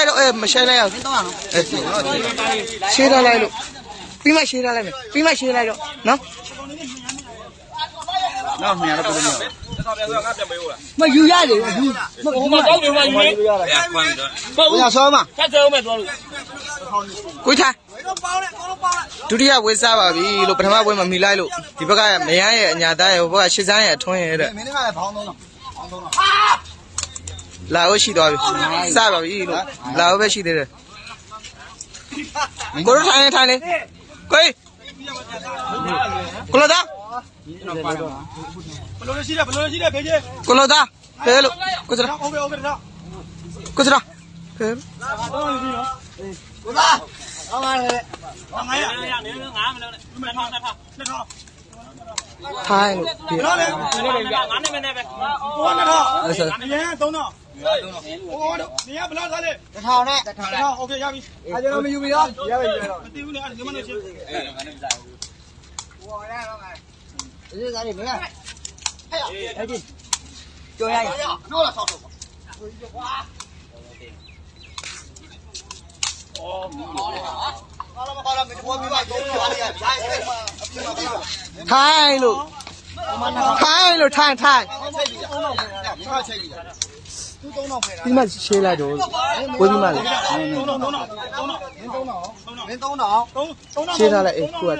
lại đâu mà share lại đâu share lại đâu pin mà share lại mày pin mà share lại đâu nó nhà nó cũng nhiều mà dư ra đi mà có điều mà bây giờ sao mà chắc sao mày rồi cuối thà dụ đi học với sao bà vì lúc bắt đầu với mà mình lại lúc thì bác cái mấy anh nhà ta ở bác cái sinh sản ở thôn này đấy là ở xí đó sao bà vì lúc là ở bên xí đấy cô nó thay này coi cô lo đó cô lo đó thế lúc cô ra cô ra thế thay lúc thay lúc thay đi mà xe lại rồi cô đi mà xe ra lại cô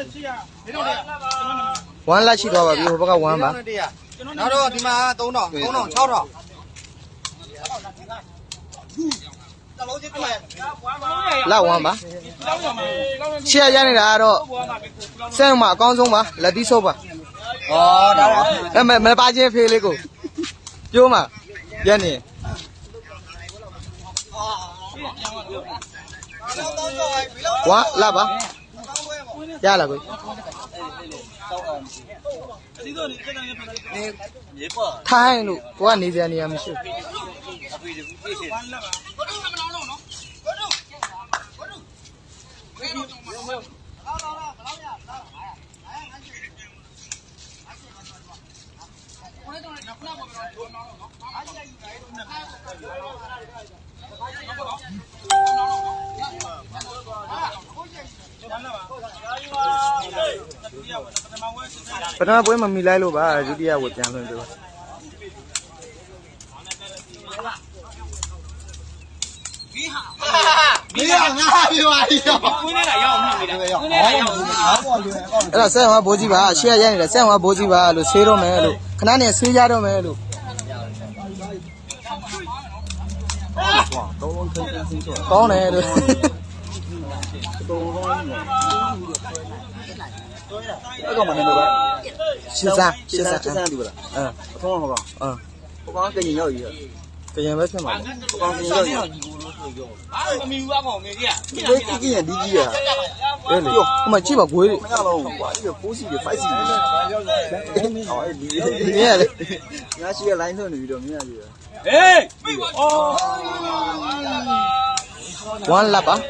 one là chỉ có bao nhiêu bác cái one mà nó đó thì mà tốn nó 6 đó là one mà xe ra này là đó xe mà con xuống mà là đi số mà em mày ba chiếc phê lấy cô vô mà giờ này quá là ba ra là cô thay luôn quá này giờ này em chưa Bắt đầu với mà mình lại luôn bà, chú đi à vượt chẳng luôn rồi. Là xem hoa bố gì bà, xe vậy này xem hoa bố gì bà, rồi xe đâu mẹ rồi, khả năng này xe ra đâu mẹ rồi. Có này rồi. cái mà này được Chưa ra thì được không có cái gì nữa cái gì mới xem mà con cái gì nữa cái gì đi gì à đây này mà chỉ bảo cuối đi phú gì phải gì nghe đấy nhà chị lại hơn nữa được nghe gì ê one lap à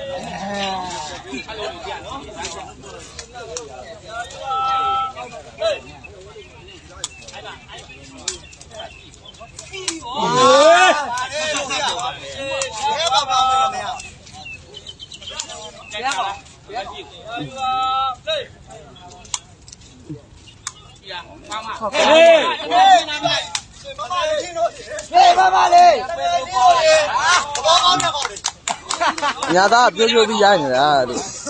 nhà ta biểu biểu đi dài nữa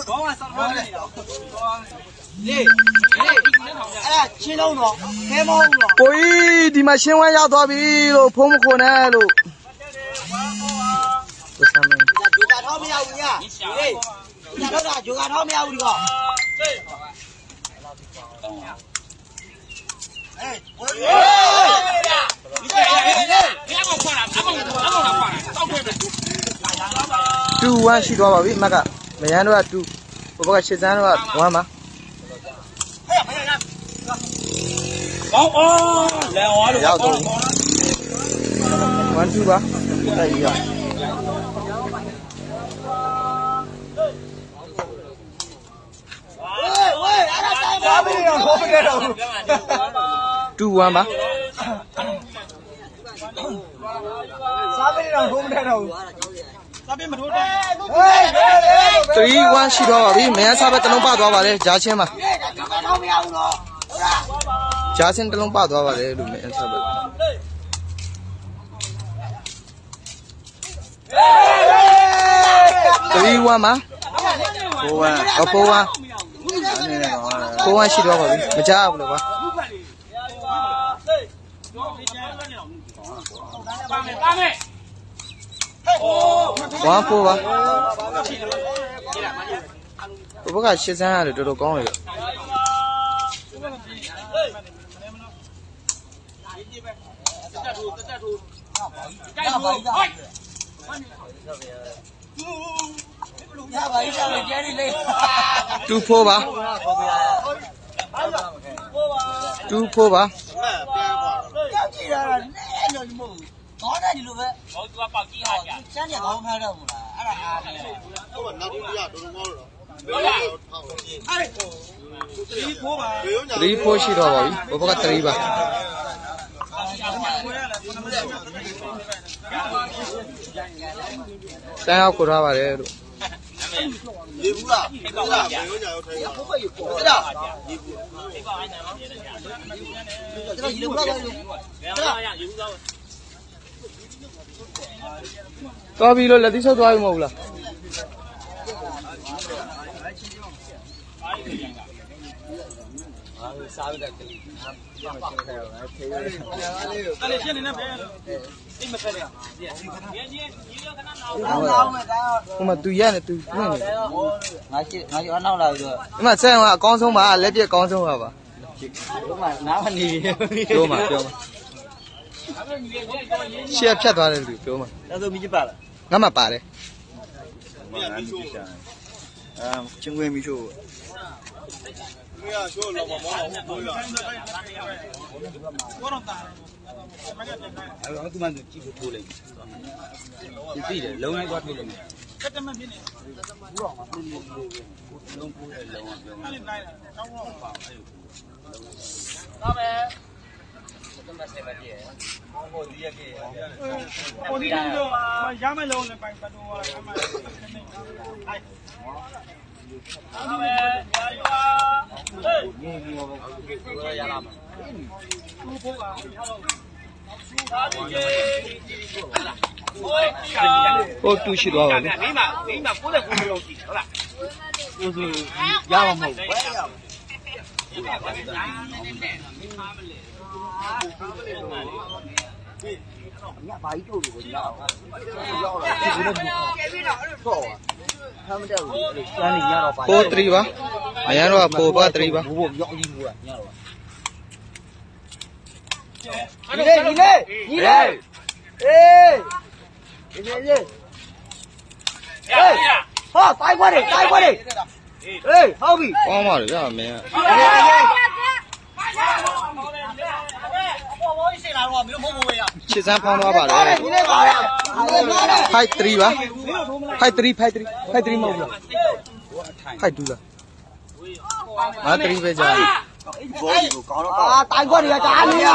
ôi đi mà xem qua to bị rồi phom khô nè rồi two one she go baby maka mayan wa two baba ka chizan wa one ma Leo rồi one two ba đây rồi two one ba sao bây giờ không thể đâu 3-1 ရှိတော့ပါပြီမယန်းစားပဲတစ်လုံးပသွားပါလေဂျာချင်းပါဂျာချင်းတစ်လုံးပသွားပါလေလို့မယန်းစားပဲ3-1 မှာ4-1 ရှိတော့ပါပြီမကြားဘူးလို့ပါ1-4 ပါဘက်ကရှစ်စမ်းရတယ်တော်တော်ကောင်းတယ်2-4 ပါ2-4 ပါကောင်းတယ်ဒီလိုပဲဟောသူကပေါက်ကြီးဟာကြာစမ်းနေကောင်းထားတော့ဘူးလားအဲ့ဒါအားနေတယ်ဟိုကနောက်တစ်ပြတော်တော်ကောင်းတော့ 3-4 ရှိတော့ပါပြီဘဘက3ပါတန်းရောက်ခေါ်ထားပါတယ်လို့ရေဘူးလားဘယ်လိုညာရောက်ထိုင်ရဟုတ်ပါရဲ့ပေါ့အဲ့ဒါရေဘူးကျွန်တော်ရေဘူးလားရေဘူးသွားပြီလို့လက်သီးဆုပ်သွားပြီမဟုတ်ဘူးလားစားရတဲ့ကလေးပြမချင်းခိုင်းအောင်ဖေးရတယ်အဲ့လေရှင်းနေနေပဲအိမ်မဖက်ရရေခဏနောက်မယ်ဒါဟိုမှာသူရက်နေသူနှင်းနေငါရှိအနောက်လာပြီးတော့ဒီမှာဆက်အောင်အကောင်းဆုံးပါလက်ပြက်ကောင်းဆုံးပါဒီမှာနားမနေပြောမှာရှေ့ဖြတ်သွားတယ်သူပြောမှာအဲ့ဆိုမိချပါလားငါမှပါတယ်ချင်းခွေးမိချို့မရချိုးတော့မမောဘူးလားဘောတော့တာအဲ့တော့သူမှကြည့်ဖို့ထိုးလိုက်ပြီတယ်လုံးလိုက်သွားထိုးလိုက်မယ်တက်တမဖြစ်နေလုံးပိုးတယ်လုံးဝပြောမှာအဲ့ဒီလိုက်တောင်းတော့ပါအဲ့ဒါပဲတမဆက်မတည်းဟိုဒီရကေဟိုဒီတော့ရမယ်လုံးလည်းပိုင်ပတ်တော့အမှန်အဲ့ဟုတ်တူရှိသွားပါပြီမိမ99လုံးရှိတယ်ဟုတ်လားကိုဆိုရမှာမဟုတ်ဘူးညဘာကြီးတို့ကိုညအောင်ရောက်လာဒီလိုတော့ဖမ်းမတက်ဘူးစမ်းနေညတော့ပါ 4-3 ပါအရန်တော့4 ပါ3ပါဘိုးရောက်ကြီးဘူးကညတော့ညီလေးအေးဟာတိုက်ခွက်တွေဟေးဟုတ်ပြီကောင်းပါလေဗျာမင်းချစ်စမ်းဖောင်းသွားပါလေဖိုက်3ပါဖိုက်3မဟုတ်ဘူးဖိုက်2လားငါ3ပဲကြာဘောဒီကိုကောင်းတော့တိုက်ခွက်တွေကတားနေရ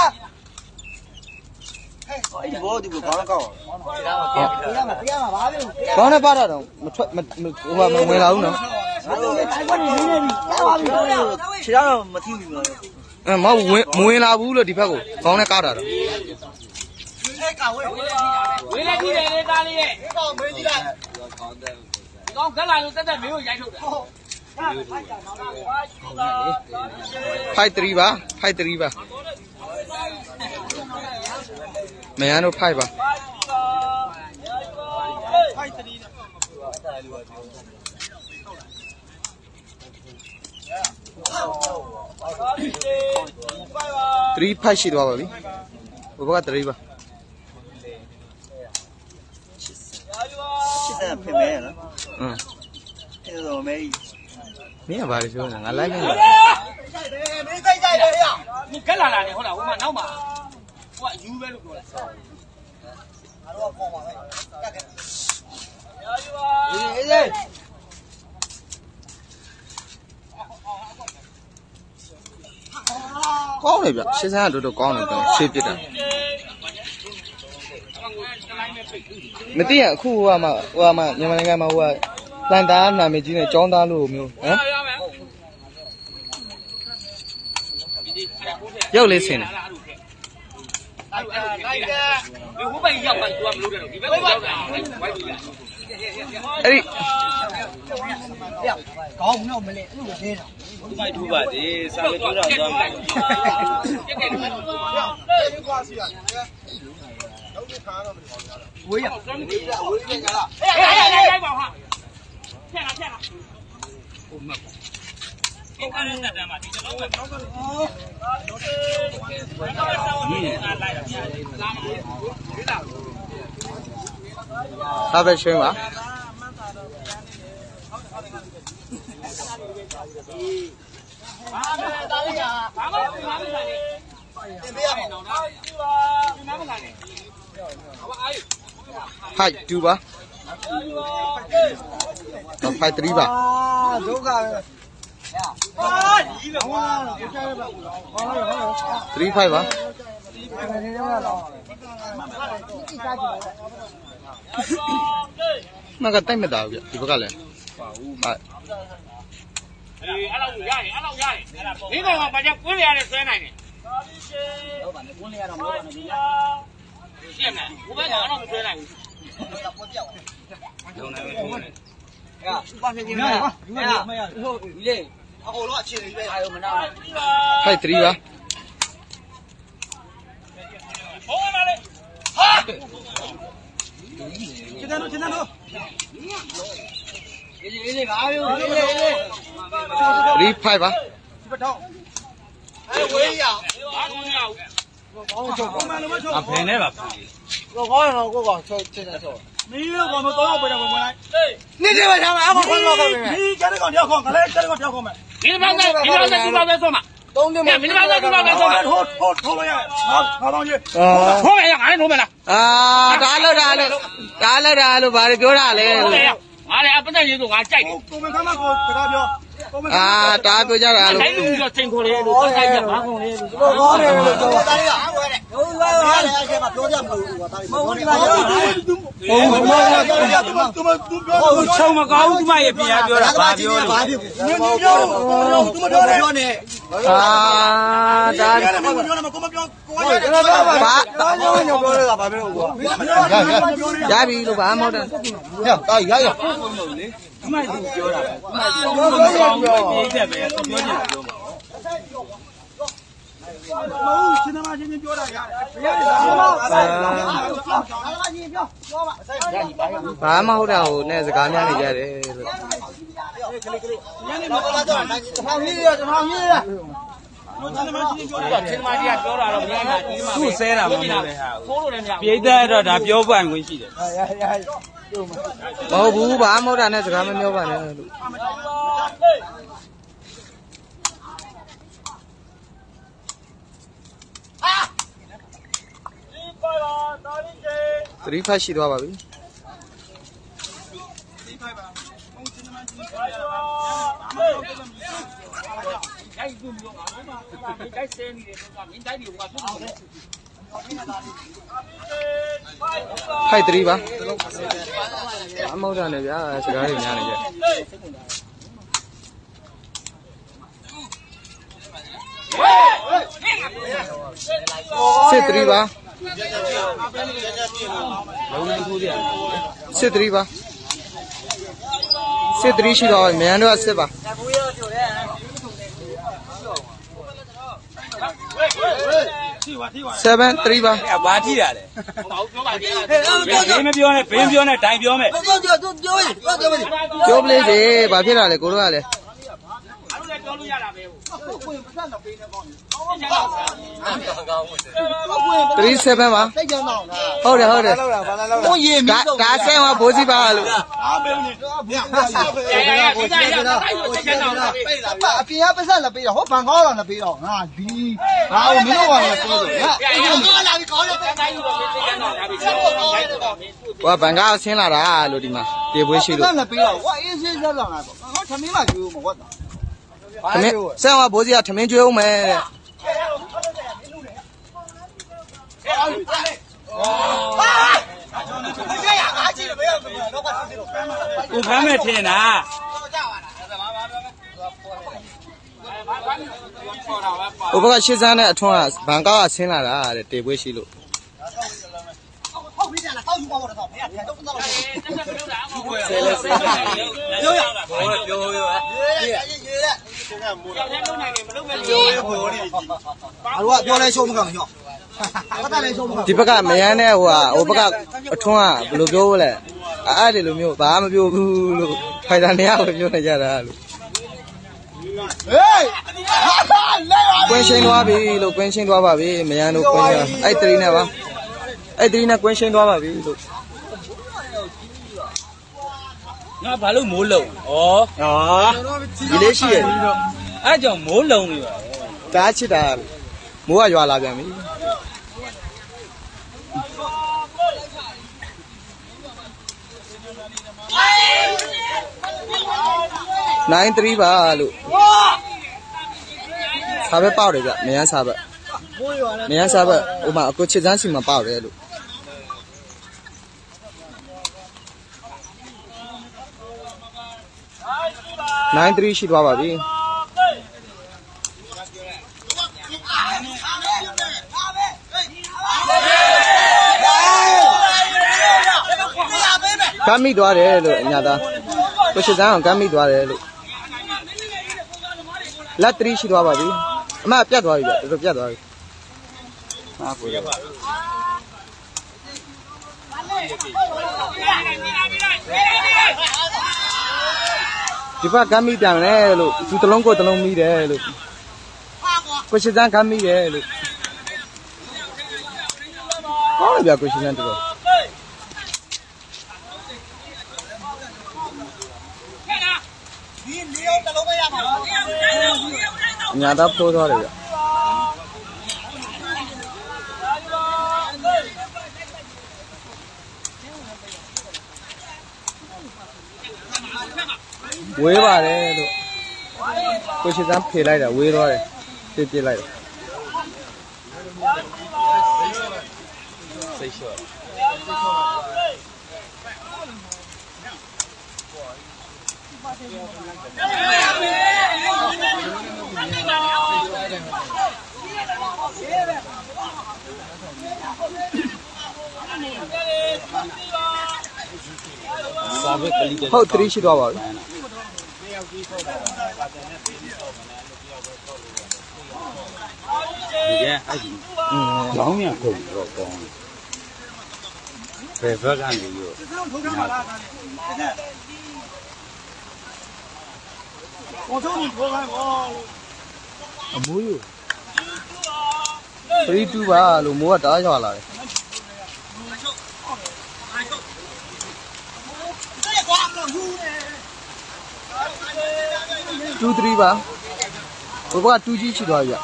အဲ့ဒီဘောဒီကိုကောင်းတော့ကောင်းပြရမှာဘာလို့ကောင်းနေပါတော့မထွက်ဟိုမှာမဝင်လာဘူးနော်တိုက်ခွက်တွေနေပြီပါပြီခြေတော့မထိဘူးနော်မဟုတ်မဝင်လာဘူးလို့ဒီဘက်ကိုကောင်းနေကားတာတော့အဲ့ကဝေးလေကြည့်တယ်လေသားလေးရဲ့ဒီကောင်မေးကြည့်လိုက်ဒီကောင်ခက်လာလို့တက်မင်းကိုရိုက်ထုတ်တယ်ဖိုက်3ပါဖိုက်3ပါမယန်းတို့ဖိုက်ပါဖိုက်3 3ဖိုက်ရှိသွားပါပြီဘဘက3ပါရှစ်စဖိမဲနော်အဲ့တော့မဲမင်းကဘာလဲပြောနေတာငါလိုက်နေတယ်မင်းစိတ်ကြိုက်တယ်ဟဲ့မင်းခက်လာနေဟုတ်လားဟိုမှာနောက်မှာဟိုကယူပဲလို့ပြောတာငါတို့ကပေါ်ပါပဲကတ်ခဲ့အေးကောင်းတယ်ဗျရှင်းစမ်းကတော်တော်ကောင်းတယ်ဗျဆေးပြစ်တာမသိရအခုဟိုမှာမြန်မာနိုင်ငံမှာဟိုကလန်တာနာမည်ကြီးနဲ့ကျောင်းသားလို့မျိုးဟမ်ရုပ်လေးဆင်းတယ်ဟိုဘက်ရောက်မှ तू ကမလုပ်တယ်ဒီဘက်ကိုရောက်တာဝိုက်လို့ရအဲ့ဒီကောင်းတော့မလဲအဲ့လိုလဲတာဒီမိုက်ထူပါစေစာပေပြောတာသွားမယ်ဝေးရပါဟာဖြတ်လာဟိုမှတ်ဒီကနေ့တက်တယ်မှာဒီတော့ပဲဟာပဲရှင်းပါဖိုက်2ပါဖိုက်3ပါဒုက္ခပဲ 3 5ပါမကတိုက်မတာဘူးဗျဒီဘက်ကလည်းအဲ့လောက်ရတယ်ဒီကောင်ကဘာကြောင့်ကွင်းရရတယ်ဆွဲနိုင်တယ်ဟုတ်ပါနဲ့ကွင်းရတော့မဟုတ်ပါနဲ့ဒီရှင်းမယ်ဘယ်ကတော့မဆွဲနိုင်ဘူးလုံးနိုင်ပဲလုံးနိုင်ဥပမာပြင်မှာမရဟုတ်လေအကုန်လုံးအခြေအနေပဲအာရုံမနာဖိုက်3ပါဟိုးပါလေဟာကျန်တော့လေးငါမျိုး 3 5ပါဒီဘက်တော့ဝေးရဘာလို့မရဘူးကောင်းချုပ်ပါအဖေနဲ့ပါကောင်းရတော့ကိုကောင်ချုပ်ချင်တယ်ဆိုမင်းတို့ကောင်တော့တော့ပဲတော့ဝင်လိုက်နေတယ်ပါချာမအကောင်ခေါင်းတော့ပဲဒီကျတဲ့ကောင်တယောက်ခေါင်းကလည်းကျတဲ့ကောင်တယောက်ခေါင်းမယ်ဒီဘောက်နဲ့ဒီဘောက်နဲ့ဆိုမှာသုံးတယ်မမင်းဘောက်နဲ့ဆိုမှာထိုးလို့ရငါတော့ကြီးထိုးမယ်ငါလည်းထိုးမယ်လားဒါလို့ဘာတွေပြောတာလဲငါလည်းအပသက်ရေးဆိုငါကြိုက်တယ်ကိုမခမ်းမကိုစကားပြောဒါပြောကြတာလို့တိုင်းလူတော့ချိန်ခေါ်လေလို့ပတ်ဆိုင်ကြဘာကုန်လေလို့ဘောကောင်းတယ်လို့ပြောတာလေးအားဝဲတယ်ဟုတ်ပါပါအဲ့ဒါကပြောကြမလို့ကွာတာလေးဘောဒီပါဟုတ်သူချုံမကောင်းသူမရဲ့ပြန်ပြောတာဘာပြောလဲဘာဖြစ်ညညပြောသူမပြောနဲ့ဒါကိုမပြောနဲ့ကိုမပြောကိုရတယ်ဘာညောင်းပြောရတာဘာဖြစ်လို့ကွာရပြီလို့ဘာမှမဟုတ်တယ်ရဒီမိုက်သူပြောတာပဲဒီမိုက်သူမကောင်းဘူးပြေးချက်ပဲသူပြောချင်တာပြောမှာဟုတ်ရှင်သမားချင်းပြောတာရတယ်ဘယ်ရတယ်ဘာမှဟုတ်တာဟိုနဲ့စကားများနေကြတယ်လို့ညနေမှာလာတော့ထောင်ကြီးရထောင်ကြီးရချင်းသမားကြီးကပြောတာတော့မရဘူးသူ့ဆဲတာမဟုတ်ဘူးလေဟာထိုးလို့လည်းမရဘူးပြေးတဲ့တော့ဒါပြောပွင့်ဝင်ရှိတယ်မဟုတ်ဘူးဘာမှမဟုတ်တာနဲ့စကားမပြောပါနဲ့လို့3 5ရှိသွားပါပြီဖိုက်3ပါအမောက်တာနဲ့ဗျာစကားတွေများနေကြစစ်3ပါလုံးနိုင်ထိုးတယ်စစ်3ပါစစ်3ရှိတော့မြန်တော့စစ်ပါ7 3ပါဘာထိတာလဲဘေးမပြောနဲ့ဘေးပြောနဲ့တိုင်ပြောမယ်ပြောပလေးစေဘာဖြစ်တာလဲကိုတို့ကလည်းပြောလို့ရတာပဲကိုယ်ပတ်တော့ပေးနေပေါ့ 37ပါစိတ်ကြောင်တော့ဟုတ်တယ်ကိုရေမီးဒါဆဲမှာဘိုးစီပါလို့အားပေးနေအပြင်ကပတ်ဆက်လာပေးတော့ဟောဘန်ကောက်လာပေးတော့ငါဒီငါ့ကိုမင်းတို့ကလည်းပြောလို့ငါလာပြီးခေါ်ရတယ်တိုင်းလို့ပေးတယ်နော်ဒါပြီးဟိုဘန်ကားဆင်းလာတာလို့ဒီမှာပြေပွဲရှိလို့ဆက်လာပေးတော့ဟောအေးဆေးဆက်လာတာပေါ့ငါသမင်းမှကျွေးမဟုတ်တော့ထမင်းဆဲမှာဘိုးစီကထမင်းကျွေးအောင်မယ်တဲ့我看没听呐。 我不过现在呢，从啊，办公啊，请来了，对不起喽。ဒီဘက်ကမရမ်းတဲ့ဟိုကဟိုဘက်ကအထွန်းကဘယ်လိုပြောလဲအဲ့ဒီလိုမျိုးဘာမှမပြောဘူးလို့ဖိုင်တာနေရာကိုပြောနေကြတာလို့ဟေးကွင်းရှင်းသွားပြီလို့ကွင်းရှင်းသွားပါပြီမရမ်းတို့ကွင်းရအဲ့3နဲ့ပါအဲ့3နဲ့ကွင်းရှင်းသွားပါပြီလို့ငါဘာလို့မိုးလုံဩဒီလေးရှိရဲ့အဲ့ကြောင့်မိုးလုံပြီပါဒါချစ်တာမိုးကရွာလာပြန်ပြီ93ပါလို့စာပဲပေါက်တယ်ဗျမရမ်းစာပဲမရမ်းစာပဲဟိုမှာအကိုချစ်စမ်းစီမှာပေါက်တယ်လို့93ရှိသွားပါပြီကမ်းမိသွားတယ်လို့အညာသားကိုချစ်စမ်းအောင်ကမ်းမိသွားတယ်လို့လက်3ရှိသွားပါပြီအမပြတ်သွားပြီဗျတော်တော်ပြတ်သွားပြီဟာကိုရပါဒီဘက်ကမ်းမိပြန်တယ်လို့သူတလုံးကိုတလုံးမိတယ်လို့ကိုချစ်စမ်းကမ်းမိတယ်လို့ဟောဗျကိုချစ်စမ်းတော်ညာတော့ပိုးသွားတယ်ဗျဝေးပါတယ်လို့ကိုချစ်စမ်းဖေလိုက်တာဝေးသွားတယ်ပြစ်လိုက်တယ်စိတ်လျှော့ဟုတ်3ရှိသွားပါဘူးဒီကအဲ့ဒီလောင်းမြခုန်တော့ကောင်းတယ်ဘယ်ဘက်ကနေရောအမိုးယူ3-2ပါလို့မိုးကတားရွာလာတယ်2-3ပါဘိုးက2ကြီးရှိသွားပြီဗျ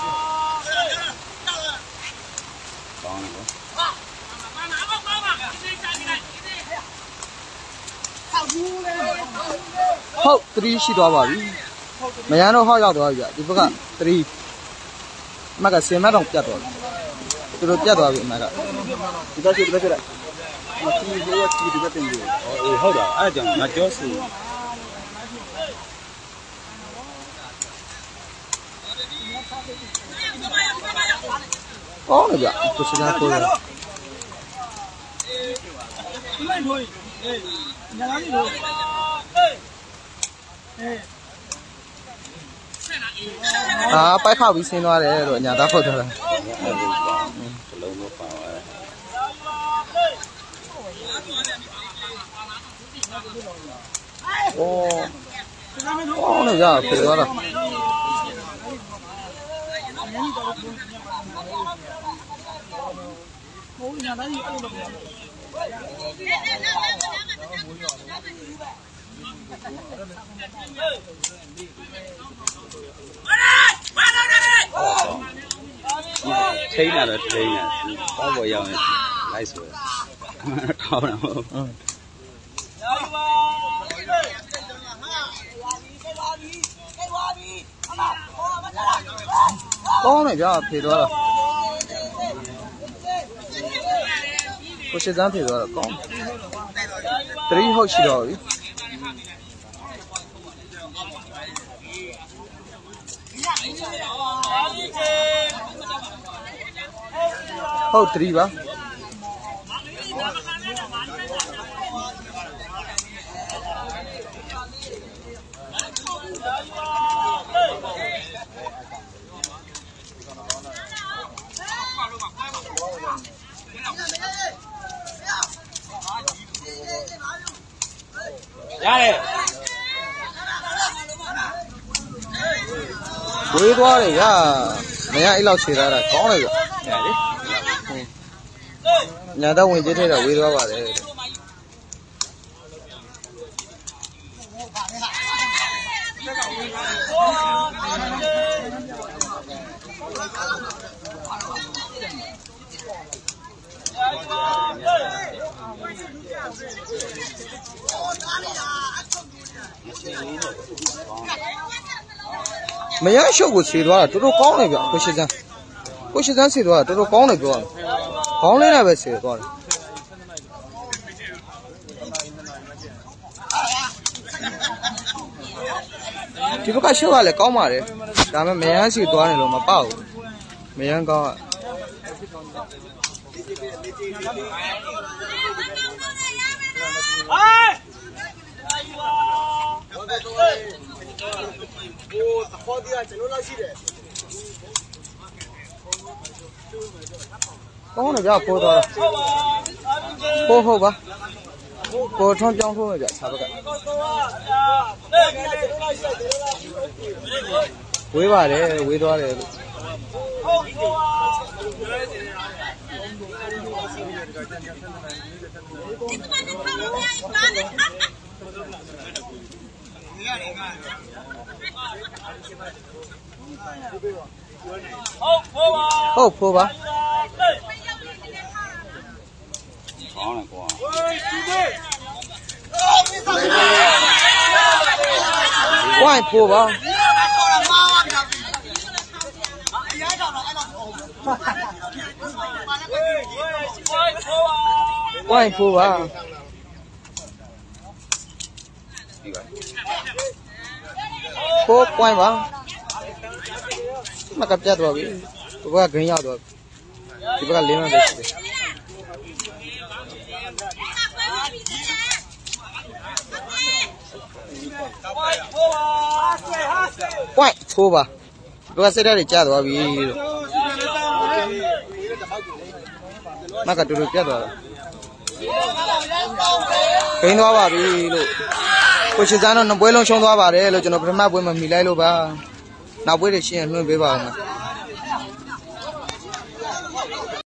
ဟုတ်3ရှိသွားပါပြီမရမ်းတော့ဟောက်ရောက်သွားပြီဗျဒီဘက်က3အမက10မတ်တော့ပြတ်သွားပြီသူတို့ပြတ်သွားပြီအမကဒီဘက်ရှိဒီဘက်ရှိလိုက်ဒီဘက်ကဒီဘက်တင်ပြီအေးဟုတ်တာအဲ့ကြောင့်ငါကြောစီကောင်းတယ်ဗျကိုစကားပြောတယ်ပိုက်ခောက်ပြီးဆင်းသွားတယ်လို့အညာသားဖုတ်ထားတာလုံးတော့ပါပါတယ်โอ้เนี่ยကြာပြေသွားတာထိန်းတာတော့ထိန်းတာဘောပေါ်ရောက်ရင်လိုက်ဆိုထောင်းတာဟုတ်ကောင်းတယ်ကြာပြေသွားတာကိုရှစ်စမ်းဖေသွားတော့ကောင်း3ဟုတ်ရှိတော့ပြီဟုတ်3ပါရတယ်ဝေးသွားတယ်ရာမရအဲ့လောက်ခြေထားတာကောင်းတယ်ဗျညာတော့ဝင်ကြည့်ထဲတော့ဝေးသွားပါတယ်မရရှုပ်ကိုခြေသွားတာတော်တော်ကောင်းတယ်ဗျကိုရှစ်စမ်းခြေသွားတာတော်တော်ကောင်းတယ်ပြောခေါင်းလေးနဲ့ပဲခြေသွားတယ်ဒီဘက်ကရှုပ်ကလည်းကောင်းပါတယ်ဒါပေမဲ့မရခြေသွားတယ်လို့မပေါ့ဘူးမရကောင်းခေါ်ဒီကကျွန်တော်လောက်ရှိတယ်ကောင်းတယ်ဗျပိုးသွားတာပိုးဟုတ်ပါပိုးထွန်းပြောင်းထိုးမယ်ဗျဆာဘက်ကဝေးပါတယ်ဝေးသွားတယ်လို့ဟုတ်ဖိုးပါကောင်းတယ်ကွာဝိုင်းဖိုးပါဝိုင်းဖိုးပါဖိုးဝိုင်းပါမကပြတ်သွားပြီဒီဘက်ကဂရင်းရောက်သွားဒီဘက်ကလေးမှပဲရှိတယ်ဝိုင်းဖိုးပါဒီဘက်ကစိတ်ဓာတ်တွေကျသွားပြီလို့မကတူတူပြတ်သွားတာဂိမ်းသွားပါပြီလို့ကိုချစ်စန်းတော့နှစ်ပွဲလုံးရှုံးသွားပါတယ်လို့ကျွန်တော်ပထမပွဲမှာမိလိုက်လို့ပါနောက်ပွဲတွေရှင်းရင်လွှင့်ပေးပါဦး